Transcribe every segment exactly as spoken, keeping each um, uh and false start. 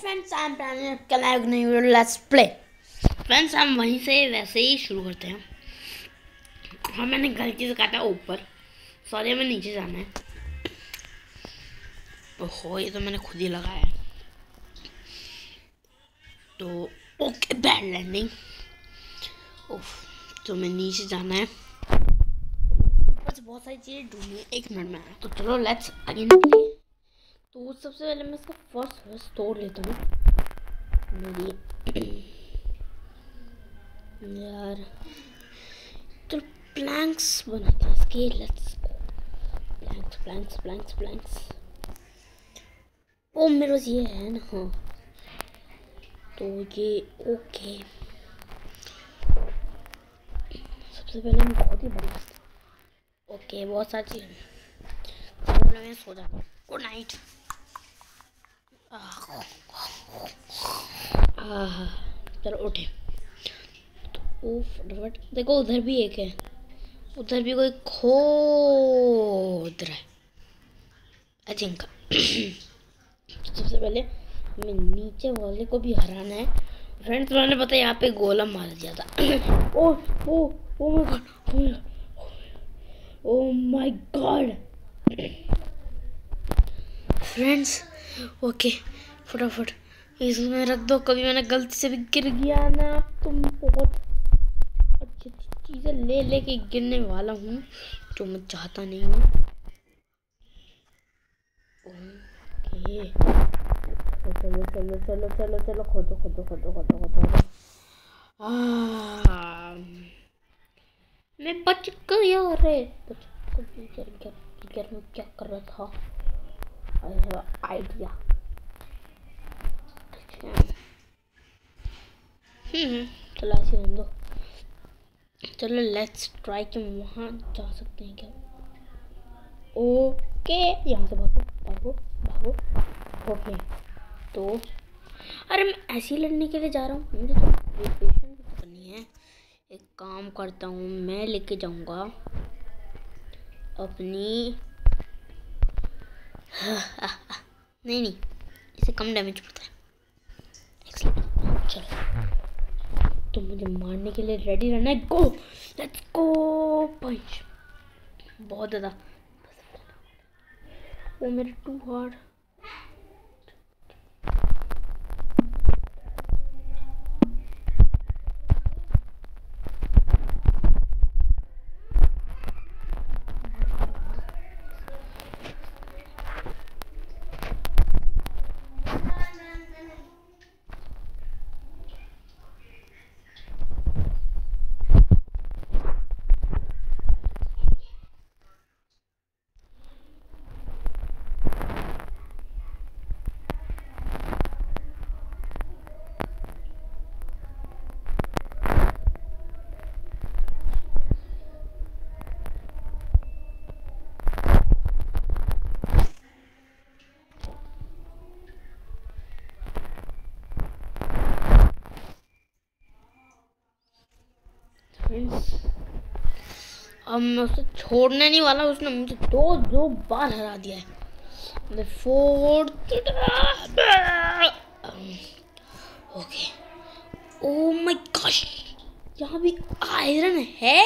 Friends, I am planning कल एक नई वीडियो लेट्स प्ले। फ्रेंड्स, हम वहीं से वैसे ही शुरू करते हैं। हाँ, मैंने गलती से कहा था ऊपर, सॉरी, हमें नीचे जाना है। ओहो, ये तो मैंने खुद ही लगाया है। तो ओके, बैड लैंडिंग। ओफ, तो मैं नीचे जाना है। बस बहुत सारी चीज़ें ढूंढनी है, एक मिनट में आया। तो चलो लेट्स अगेन प्ले। तो सबसे पहले मैं इसका फर्स्ट फर्स्ट तोड़ लेता हूँ मेरी यार। तो प्लैंक्स बनाते हैं इसके, let's go. Planks planks planks planks ओ मेरे पास ये है ना। हाँ, तो ये ओके। सबसे पहले मैं बहुत ही बड़ी ओके बहुत सारी चीज़ें। चलो मैं सो जाता हूँ। Good night. चलो उठे। तो ओ फटाफट देखो, उधर भी एक है, उधर भी कोई खोद रहा है आई थिंक। सबसे पहले हमें नीचे वाले को भी हराना है। फ्रेंड्स, मैंने पता है यहाँ पे गोलम मार दिया था। Oh oh oh my god, oh my god friends. Okay, फटाफट इसमें रख दो। कभी मैंने गलती से भी गिर गया ना, तुम बहुत अच्छी अच्छी चीज़ें ले लेके गिरने वाला हूँ, जो मैं चाहता नहीं हूँ। ओके, चलो चलो चलो चलो चलो खोदो खोदो खोदो खोदो खोदो। मैं बच गया रे, बच गया। गिर में क्या कर रहा था? I have idea. हम्म चलो ऐसे रहने दो। चलो लेट्स ट्राई कि वहाँ जा सकते हैं क्या। ओके, यहाँ से भागो भागो भागो। ओके, तो अरे मैं ऐसे ही लड़ने के लिए जा रहा हूँ, मुझे तो प्रिपरेशन करनी है। एक काम करता हूँ, मैं लेके जाऊँगा अपनी नहीं नहीं, इसे कम डैमेज पड़ता है। चलो, तो मुझे मारने के लिए रेडी रहना है। गो, लेट्स गो। पंच बहुत ज़्यादा। वो मेरे टू हार्ड। अब मैं उसे छोड़ने नहीं वाला। उसने मुझे दो दो बार हरा दिया है। Fourth okay. Oh my gosh, यहाँ भी आयरन है।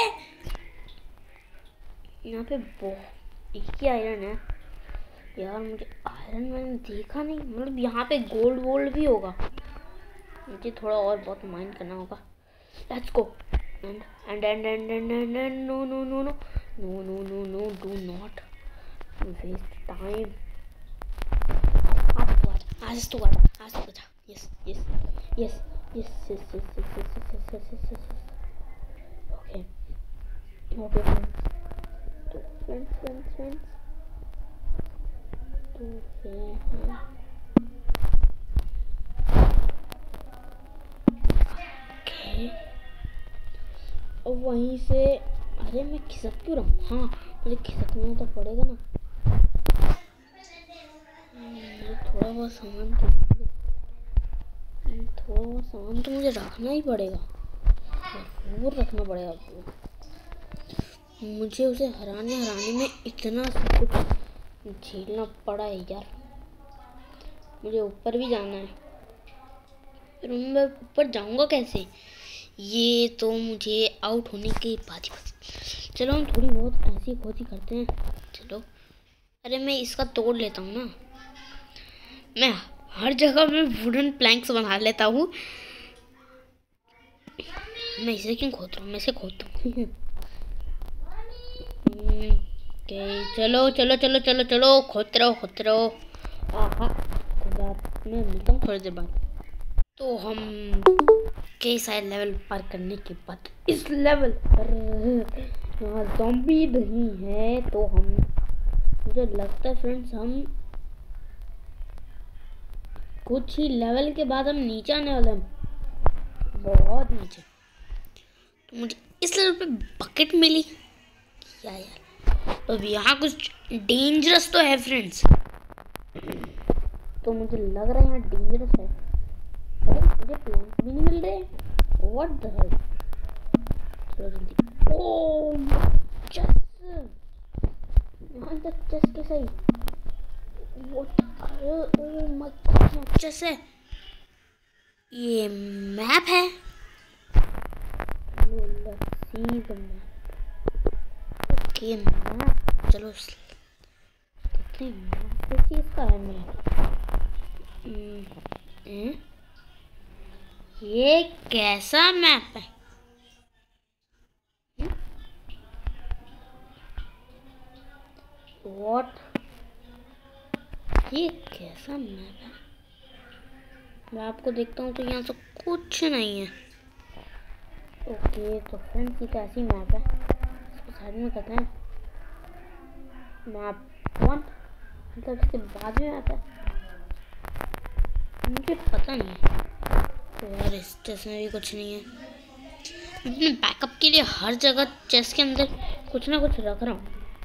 यहाँ पे बहुत एक ही आयरन है यार। मुझे आयरन मैंने देखा नहीं, मतलब यहाँ पे गोल्ड वोल्ड भी होगा। मुझे थोड़ा और बहुत माइंड करना होगा। Let's go. and and and and and and, and no no no no no no no no do not waste time. Up what? As to what? As to what? Yes yes yes yes yes yes yes yes yes yes yes yes yes. Okay okay friends. To friends friends friends. To friends. Okay. और वहीं से अरे मैं खिसक क्यों रहा हूँ? हाँ, मुझे खिसकना तो पड़ेगा ना। मुझे थोड़ा बहुत सामान तो थोड़ा बहुत सामान तो मुझे रखना ही पड़ेगा, जरूर रखना पड़ेगा। मुझे उसे हराने हराने में इतना सब कुछ झेलना पड़ा है यार। मुझे ऊपर भी जाना है। फिर मैं ऊपर जाऊंगा कैसे? ये तो मुझे आउट होने के बाद ही पता। चलो हम थोड़ी बहुत ऐसी खोजी करते हैं। चलो, अरे मैं इसका तोड़ लेता हूँ ना। मैं हर जगह में वुडन प्लैंक्स बना लेता हूँ। मैं इसे क्यों खोद रहा हूँ? मैं इसे खोदता हूँ। ओके, चलो चलो चलो चलो चलो, खोदते रहो खोदते रहो। आहा, खुदा, मैं मिलता हूँ थोड़ी देर बाद। तो हम कई सारे लेवल पार करने के बाद इस लेवल पर यहाँ ज़ॉम्बी नहीं है, तो हम, मुझे लगता है फ्रेंड्स, हम कुछ ही लेवल के बाद हम नीचे आने वाले हैं, बहुत नीचे। तो मुझे इस लेवल पे बकेट मिली क्या यार? तो अब यहाँ कुछ डेंजरस तो है फ्रेंड्स, तो मुझे लग रहा है यहाँ डेंजरस है। अरे मुझे प्लैंक भी नहीं मिल रहे, व्हाट द हेल। चलो जल्दी। ओह चेस, यहाँ तक चेस कैसे आई? What, oh my god, chest है। ये मैप है। Let's see the map. Okay map, चलो देखते हैं मैप किस चीज़ का है। मैप, ये कैसा मैप है? व्हाट, ये कैसा मैप है? मैं आपको देखता हूँ तो यहाँ तो कुछ नहीं है। ओके तो फ्रेंड्स, ये कैसी मैप है? इसको साइड में करते हैं। मैप वन, मतलब इसके बाद में मैप है, मुझे पता नहीं है। तो यार इस चेस में भी कुछ नहीं है। अपने बैकअप के लिए हर जगह चेस के अंदर कुछ ना कुछ रख रहा हूँ,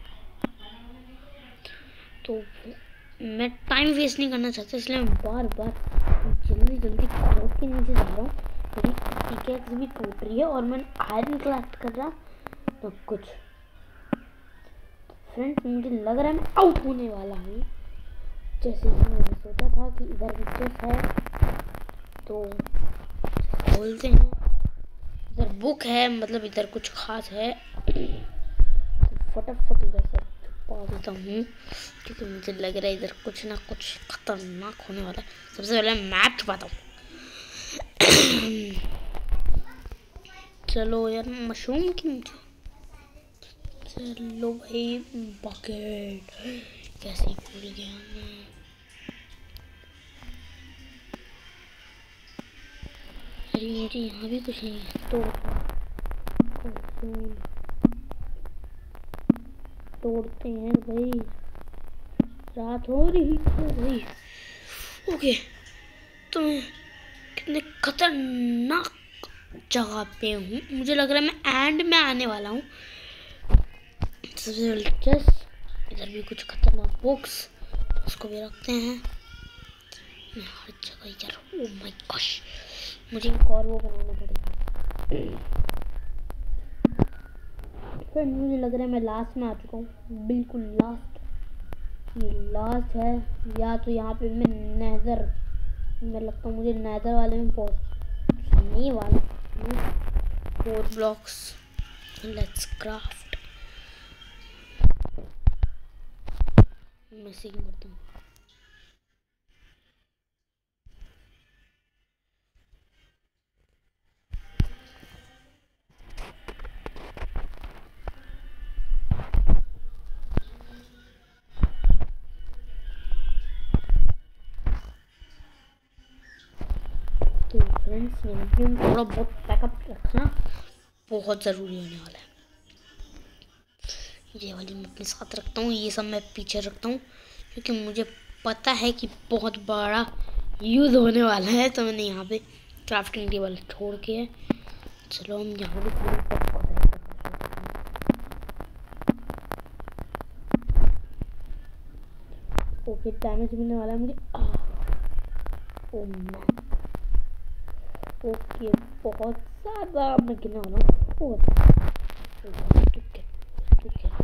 तो मैं टाइम वेस्ट नहीं करना चाहता, इसलिए मैं बार बार जल्दी जल्दी खोद के नीचे जा रहा हूँ। मेरी पिकेक्स भी टूट रही है और मैं आयरन कलेक्ट कर रहा तो कुछ। फ्रेंड्स मुझे लग रहा है मैं आउट होने वाला हूँ। जैसे कि मैंने सोचा था कि इधर भी चेस है, तो खोलते हैं। इधर बुक है, मतलब इधर कुछ खास है, तो फटाफट इधर से छुपा देता हूँ, क्योंकि मुझे लग रहा है इधर कुछ ना कुछ खतरनाक होने वाला है। सबसे पहले मैप छुपाता हूँ। चलो यार, मशरूम की मुझे, चलो भाई बकेट कैसे भूल गया मैं। अरे मुझे यहाँ भी कुछ नहीं है, तो तोड़ते हैं भाई, रात हो रही है भाई। ओके, तो मैं कितने खतरनाक जगह पे हूँ, मुझे लग रहा है मैं एंड में आने वाला हूँ। सबसे दिलचस्प, इधर भी कुछ खतरनाक बुक्स, उसको भी रखते हैं। मैं हर जगह यार, ओह माय गॉश, मुझे एक और वो बनाना पड़ेगा। फिर मुझे लग रहा है मैं लास्ट में आ चुका हूँ, बिल्कुल लास्ट, ये लास्ट है। या तो यहाँ पे मैं नेदर, मैं लगता हूँ मुझे नेदर वाले में पहुँचने वाला हूँ। Four blocks, let's craft. मैं सीख करता हूँ। तो फ्रेंड्स, यहाँ पे थोड़ा बहुत बैकअप रखना बहुत ज़रूरी होने वाला है। ये वाली मैं अपने साथ रखता हूँ, ये सब मैं पीछे रखता हूँ, क्योंकि मुझे पता है कि बहुत बड़ा यूज़ होने वाला है। तो मैंने यहाँ पे क्राफ्टिंग टेबल छोड़ के है। चलो हम यहाँ भी थोड़ी ओके, डैमेज मिलने वाला है मुझे। ओ मैन, ओके बहुत ज़्यादा मैं गिरने वाला हूँ। ठीक है ठीक है,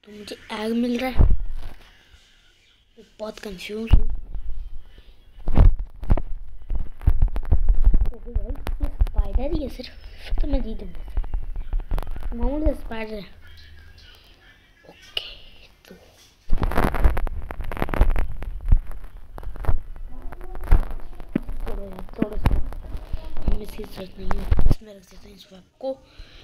तो मुझे एग मिल रहा है। मैं बहुत कंफ्यूज हूँ। ओह भाई ये स्पाइडर ही है सिर्फ, तो मैं जीत दूँगा। मामूली स्पाइडर है। ओके तो थोड़ा थोड़ा सा हमें इसकी जरूरत नहीं है, इसमें रख देते हैं इस वेब को।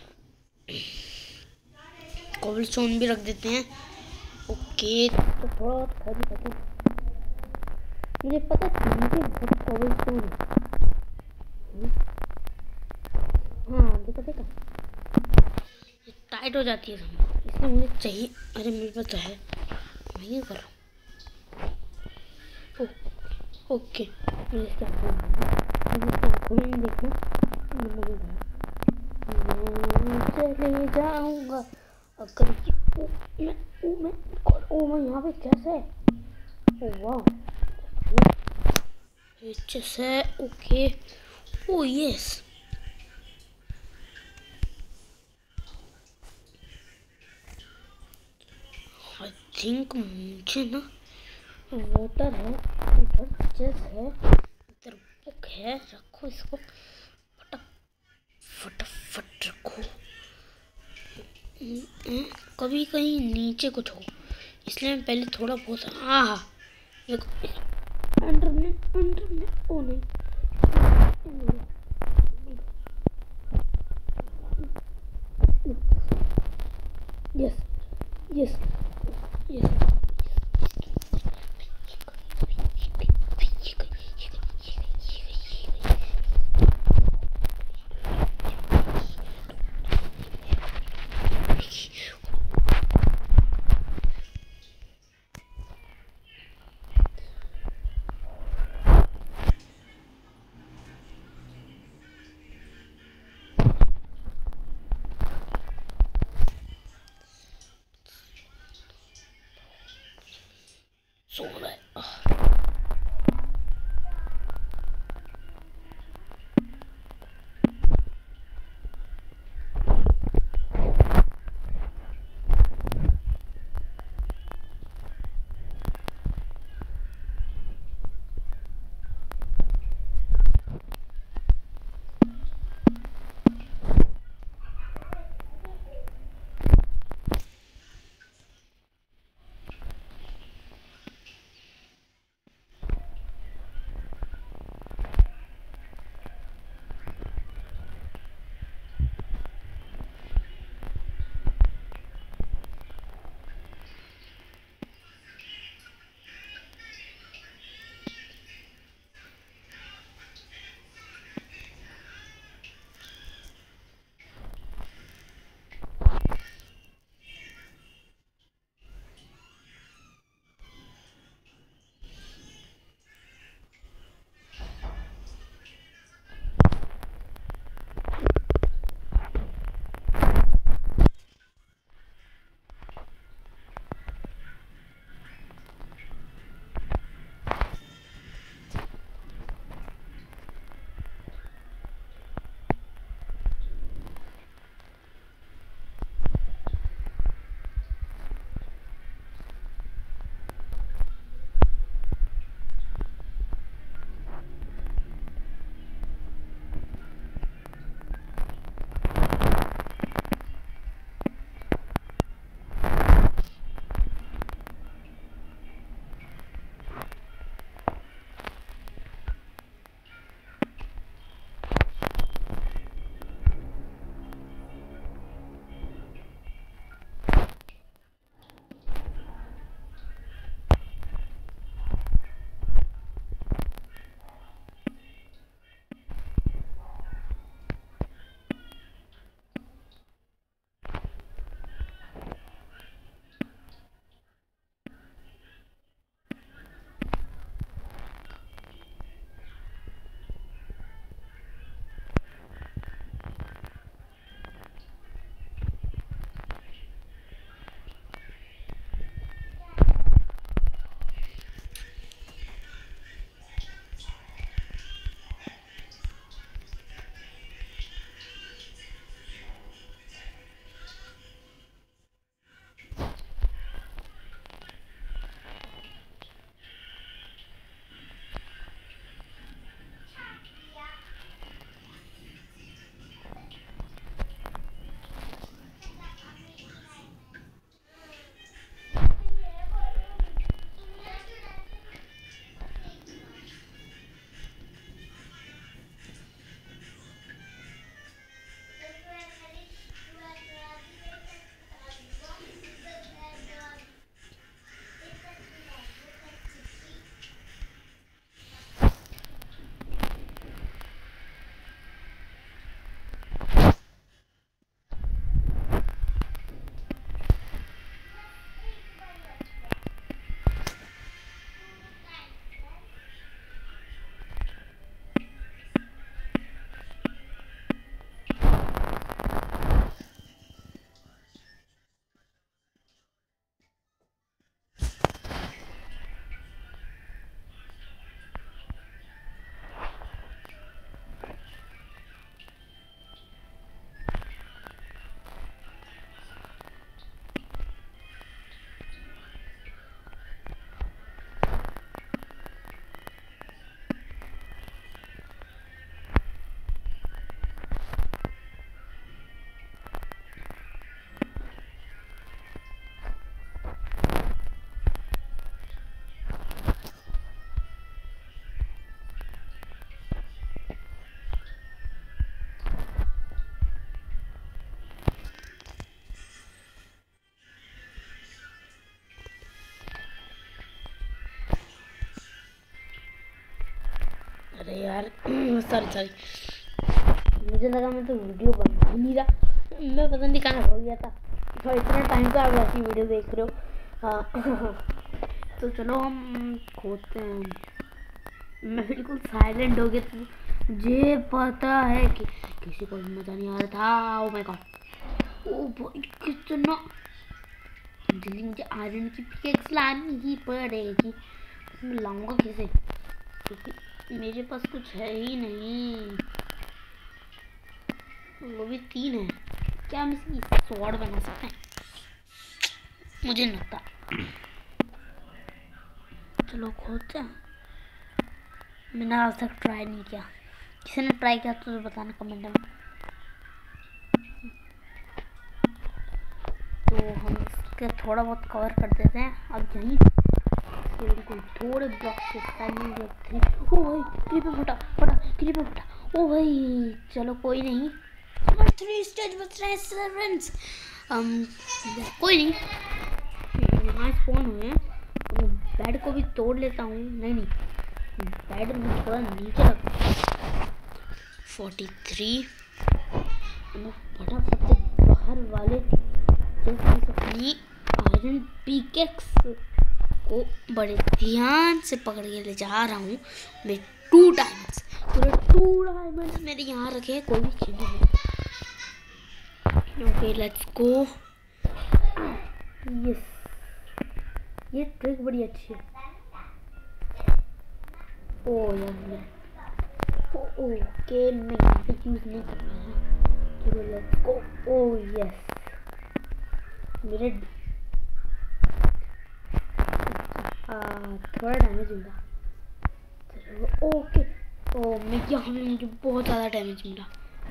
कोबलस्टोन भी रख देते हैं। ओके तो थोड़ा खाली पता मुझे पता था मुझे बहुत कोबलस्टोन है। हाँ देखा देखा ये टाइट हो जाती है सामान, इसलिए मुझे चाहिए। अरे मेरे पास तो है, मैं ये कर रहा हूँ। ओके मुझे इसकी आँखों में मुझे इसकी आँखों में नहीं देखना। मैं चले जाऊँगा अगर ओ, मैं ओ मैं ओ मैं यहाँ पे कैसे है? ओ वाह ये चेस है। Okay oh yes I think मुझे ना वाटर है, उधर चेस है, इधर बुक है। रखो इसको फटाफट फटाफट रखो। कभी कहीं नीचे कुछ हो, इसलिए मैं पहले थोड़ा बहुत आहा देखो अंडर में अंडर में ओ नहीं यस यस यस यार, सॉरी सॉरी, मुझे लगा मैं तो वीडियो बना ही नहीं रहा, मैं पता नहीं कहाँ हो गया था। तो इतना टाइम तो आप ऐसी वीडियो देख रहे हो। हाँ तो चलो हम खोदते हैं। मैं बिल्कुल साइलेंट हो गया, तो मुझे पता है कि किसी को भी मज़ा नहीं आ रहा था। ओ माय गॉड, ओ भाई कितना जल्दी, मुझे आयरन की पिकेक्स लानी ही पड़ेगी। मैं लाऊंगा कैसे, क्योंकि मेरे पास कुछ है ही नहीं। वो भी तीन है, क्या हम इसकी स्वॉर्ड बना सकते हैं? मुझे नहीं लगता। चलो खोदते हैं। मैंने आज तक ट्राई नहीं किया, किसी ने ट्राई किया तो बताना कमेंट में। तो हम इसके थोड़ा बहुत कवर कर देते हैं अब यहीं, बिल्कुल थोड़े ब्लॉक से थ्री। ओ भाई क्रीपर फटा फटा क्रीपर फटा, ओ भाई चलो कोई नहीं, हमारे थ्री स्टेज बच रहे हैं सर्वेंट्स। um, कोई नहीं, यहाँ स्पॉन हुए हैं। बेड को भी तोड़ लेता हूँ। नहीं नहीं, बेड में थोड़ा नीचे रख। फोर्टी थ्री, फटाफट से बाहर वाले अपनी आयरन पिकेक्स को बड़े ध्यान से पकड़ के ले जा रहा हूँ। मैं टू डायमंड्स, पूरे टू डायमंड्स मेरे यहाँ रखे हैं, कोई भी चीज नहीं। Okay let's go. यस, ये ट्रिक बड़ी अच्छी है। ओ यार, ओके मैं यहाँ पे यूज नहीं कर रहा। चलो लेट्स गो। ओ यस, मेरे थोड़ा डैमेज मिला। चलो ओके, ओ मैं यहाँ पे मुझे बहुत ज़्यादा डैमेज मिला।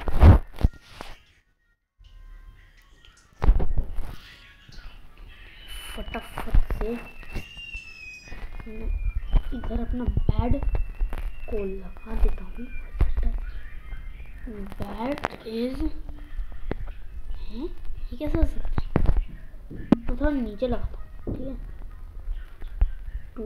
फटाफट से मैं इधर अपना बेड को लगा देता हूँ। बेड इज है, ये कैसे हो सकता है? तो थोड़ा नीचे लगाता हूँ, ठीक है। टू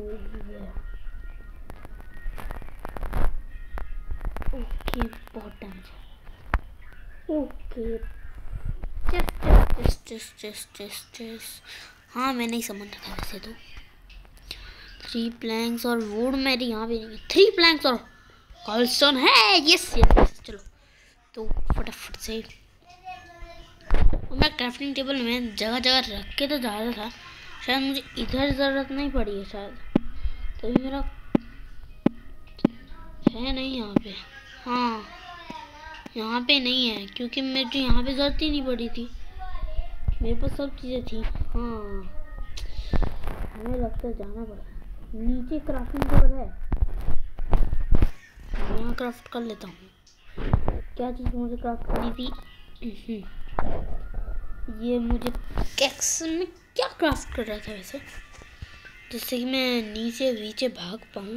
ओके, बहुत डैमेज है। Okay chest chest chest chest chest, हाँ मैंने ही समझ रखा वैसे तो। थ्री प्लैंक्स और वुड मेरी यहाँ पे नहीं है। थ्री प्लैंक्स और कॉलस्टोन है। यस यस यस, चलो तो फटाफट से मैं क्राफ्टिंग टेबल में जगह जगह रख के तो जा रहा था, शायद मुझे इधर ज़रूरत नहीं पड़ी है शायद, तो मेरा है नहीं यहाँ पे। हाँ यहाँ पे नहीं है, क्योंकि मुझे यहाँ पे ज़रूरत ही नहीं पड़ी थी, मेरे पास सब चीज़ें थी। हाँ हमें लगता है जाना पड़ा। नीचे क्राफ्टिंग टेबल है, यहाँ क्राफ्ट कर लेता हूँ। क्या चीज़ मुझे क्राफ्ट करनी थी? ये मुझे कैक्स में क्या क्राफ्ट कर रहा था वैसे, जिससे कि मैं नीचे नीचे भाग पाऊँ,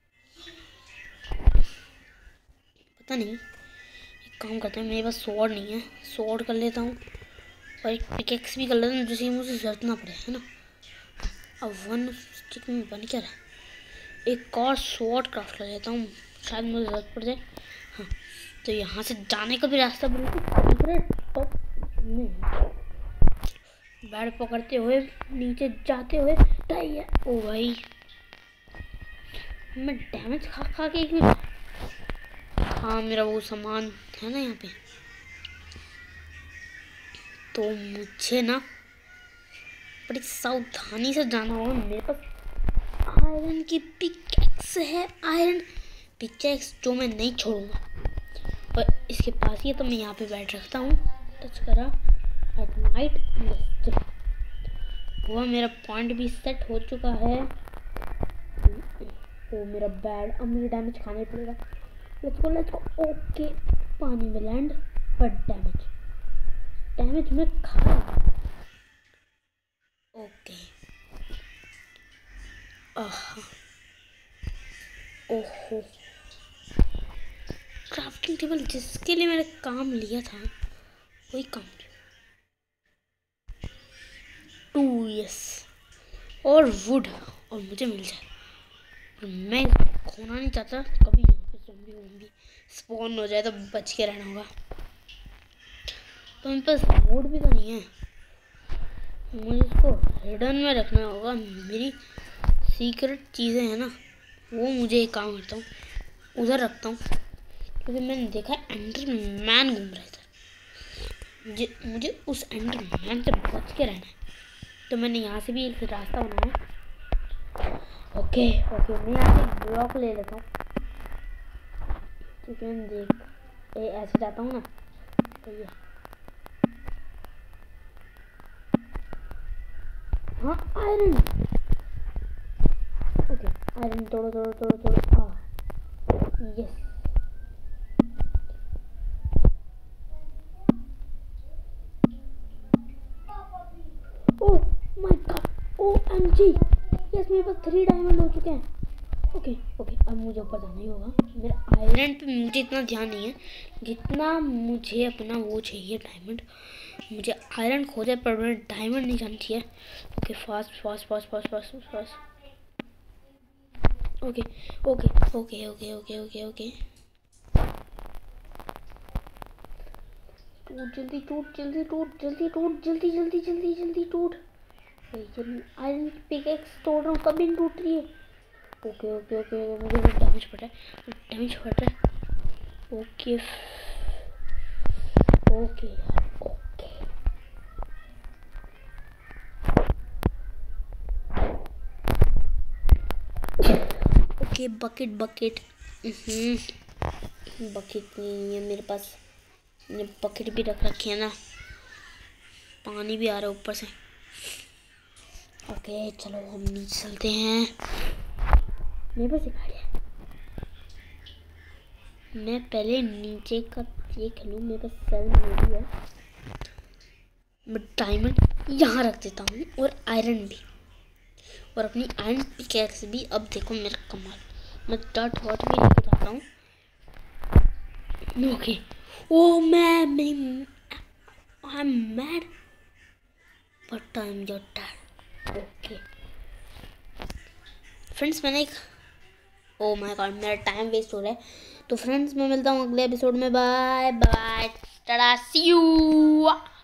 पता नहीं। एक काम करते हैं, मेरे पास स्वॉर्ड नहीं है, स्वॉर्ड कर लेता हूँ और एक पिकेक्स भी कर लेता हूँ, जिससे मुझे जरूरत ना पड़े, है ना। अब वन स्टिक में बन क्या रहा है, एक और स्वॉर्ड क्राफ्ट कर लेता हूँ, शायद मुझे जरूरत पड़ जाए। हाँ तो यहाँ से जाने का भी रास्ता बिल्कुल टॉप में, बेड पकड़ते हुए नीचे जाते हुए है। ओ भाई मैं डैमेज खा खा के एक मिनट। हाँ मेरा वो सामान है ना यहाँ पे, तो मुझे ना बड़ी सावधानी से जाना होगा। मेरे पास आयरन की पिकेक्स है, आयरन पिकेक्स जो मैं नहीं छोड़ूंगा, और इसके पास ही तो मैं यहाँ पे बैठ रखता हूँ। टच करा एट नाइट, वो मेरा पॉइंट भी सेट हो चुका है। वो मेरा बैड, अब मुझे डैमेज खाना पड़ेगा। Let's go let's go. Okay पानी में लैंड, बट डैमेज डैमेज में खा। ओके ओहो, क्राफ्टिंग टेबल जिसके लिए मैंने काम लिया था वही काम किया। टू यस, और वुड और मुझे मिल जाए, मैं खोना नहीं चाहता कभी यहाँ पे ज़ॉम्बी वॉम्बी स्पॉन हो जाए तो बच के रहना होगा। तो मेरे पास वुड भी तो नहीं है, मुझे इसको हिडन में रखना होगा। मेरी सीक्रेट चीज़ें हैं ना, वो मुझे एक काम करता हूँ उधर रखता हूँ, क्योंकि मैंने देखा है एंडर मैन घूम रहा है इधर। मुझे मुझे उस एंडर मैन से बच के रहना है, तो मैंने यहाँ से भी एक रास्ता बनाया। ओके ओके मैं यहाँ से एक ब्लॉक ले लेता हूँ, क्योंकि मैं देख ए, ऐसे जाता हूँ ना तो ये हाँ आयरन। ओके आयरन तोड़ो तोड़ो तोड़ो तोड़ो। हाँ yes oh my god O M G yes मेरे पास थ्री डायमंड हो चुके हैं। ओके ओके अब मुझे ऊपर जाना ही होगा। मेरा आयरन पे मुझे इतना ध्यान नहीं है जितना मुझे अपना वो चाहिए डायमंड। मुझे आयरन खो जाए पर मुझे डायमंड नहीं जाना चाहिए। Okay fast fast fast fast fast fast okay okay okay okay okay okay okay टूट जल्दी टूट जल्दी टूट जल्दी टूट जल्दी जल्दी जल्दी जल्दी टूट। आयरन की पिकैक्स तोड़ रहा हूँ कभी नहीं टूट रही है। ओके ओके ओके मुझे डैमेज पड़ रहा है डैमेज पड़ रहा है। Okay okay okay okay bucket bucket bucket नहीं है मेरे पास, मैंने बकेट भी रख रखी है ना, पानी भी आ रहा है ऊपर से। ओके चलो हम नीचे चलते हैं। मेरे पास एक आइडिया है, मैं पहले नीचे का देख लूँ। मेरे पास सेवन मेरी है, मैं डायमंड यहाँ रख देता हूँ और आयरन भी, और अपनी आयरन पिकैक्स भी। अब देखो मेरा कमाल, मैं डॉट वॉट भी लेके जाता हूँ। ओके ओ मैं मेरी I am mad but I am your dad. Okay friends मैंने एक ओ माय गॉड मेरा टाइम वेस्ट हो रहा है। तो फ्रेंड्स मैं मिलता हूँ अगले एपिसोड में। Bye bye tata see you.